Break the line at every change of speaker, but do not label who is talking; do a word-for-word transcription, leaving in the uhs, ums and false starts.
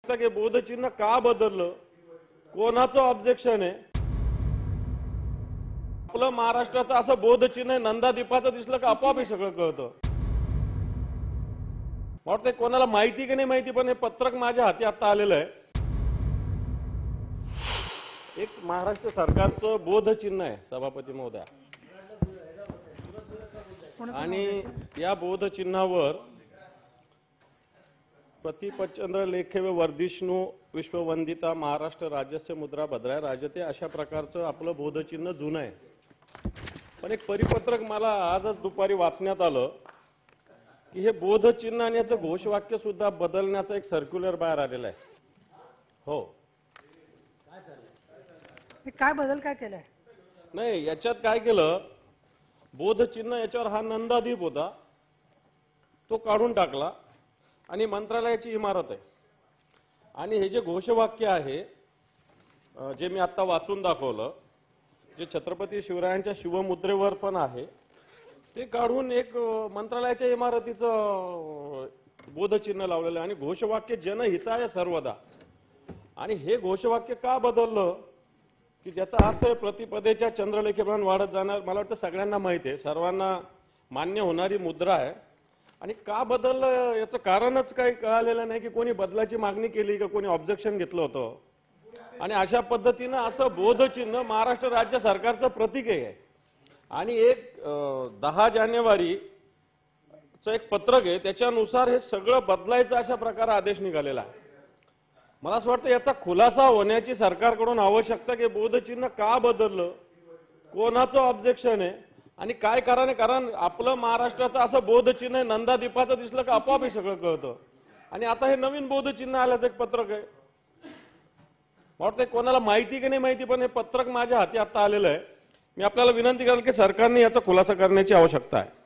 शकता की बोधचिन्ह का बदललं, कोणाचं ऑब्जेक्शन आहे? आपलं महाराष्ट्राचं असं बोधचिन्ह आहे, नंदादीपाचं दिसलं का आपोआप हे सगळं कळतं. वाटतंय कोणाला माहिती की नाही माहिती, पण हे पत्रक माझ्या हाती आता आलेलं आहे. एक महाराष्ट्र सरकारचं बोधचिन्ह आहे सभापती महोदया, आणि या बोधचिन्हावर प्रतिपचंद्र लेखे व वर्धिष्णू विश्ववंदिता महाराष्ट्र राज्यस्य मुद्रा भद्राय राजते अशा प्रकारचं आपलं बोधचिन्ह जुनं आहे. पण एक परिपत्रक मला आजच दुपारी वाचण्यात आलं की हे बोधचिन्ह आणि याचं घोषवाक्य सुद्धा बदलण्याचा एक सर्क्युलर बाहेर आलेला आहे. हो,
काय बदल काय केलाय?
नाही, याच्यात काय केलं, बोधचिन्ह याच्यावर हा नंदादीप होता तो काढून टाकला आणि मंत्रालयाची इमारत आहे. आणि हे जे घोषवाक्य आहे जे मी आता वाचून दाखवलं, जे छत्रपती शिवरायांच्या शिवमुद्रेवर पण आहे, ते काढून एक मंत्रालयाच्या इमारतीचं बोधचिन्ह लावलेलं आहे आणि घोषवाक्य जनहिताय सर्वदा. आणि हे घोषवाक्य का बदललं की ज्याचा अर्थ प्रतिपदेच्या चंद्रलेखेप्रमाणे वाढत जाणार, मला वाटतं सगळ्यांना माहिती आहे, सर्वांना मान्य होणारी मुद्रा आहे. आणि का बदललं याचं कारणच काही कळालेलं नाही की कोणी बदलाची मागणी केली का कोणी ऑब्जेक्शन घेतलं होतं. आणि अशा पद्धतीनं असं बोधचिन्ह महाराष्ट्र राज्य सरकारचं प्रतीक आहे. आणि एक दहा जानेवारीचं एक पत्रक आहे, त्याच्यानुसार हे सगळं बदलायचं अशा प्रकारे आदेश निघालेला आहे. मला असं वाटतं याचा खुलासा होण्याची सरकारकडून आवश्यकता की बोधचिन्ह का बदललं, कोणाचं ऑब्जेक्शन आहे आणि काय कारण आहे. कारण आपलं महाराष्ट्राचं असं बोधचिन्ह आहे, नंदादीपाचं दिसलं का आपोआप हे सगळं कळतं. आणि आता हे नवीन बोधचिन्ह आल्याचं एक पत्रक आहे. वाटतंय कोणाला माहिती की नाही माहिती, पण हे पत्रक माझ्या हाती आता आलेलं आहे. मी आपल्याला विनंती करेल की सरकारने याचा खुलासा करण्याची आवश्यकता आहे.